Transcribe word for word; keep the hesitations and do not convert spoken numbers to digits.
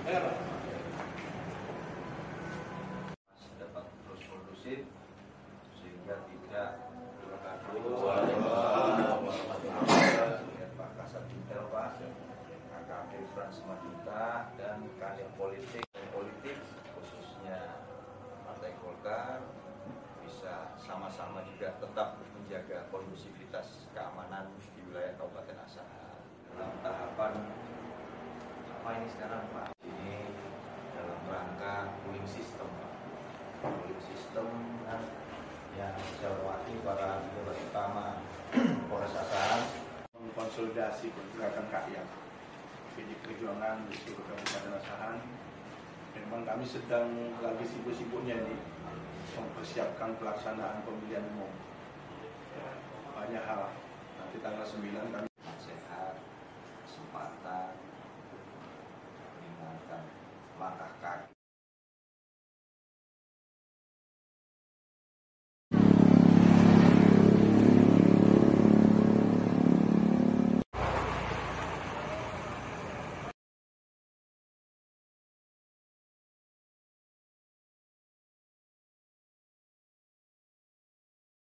dapat terus kondusif sehingga tidak bergaduh. Pak Kasat Intel, Pak A K P Frans Madita dan kader politik politik khususnya Partai Golkar bisa sama-sama juga tetap menjaga kondusivitas keamanan di wilayah Kabupaten Asahan. Dalam tahapan apa ini sekarang, Pak? Ini dalam rangka pooling system, Pak. Pooling system kan yang saya hormati para pejabat utama Polres Asahan mengkonsolidasi pergerakan rakyat P D I Perjuangan di seluruh Kabupaten Asahan. Memang kami sedang lagi sibuk-sibuknya nih mempersiapkan pelaksanaan pemilihan umum. Banyak hal. Nanti tanggal sembilan kami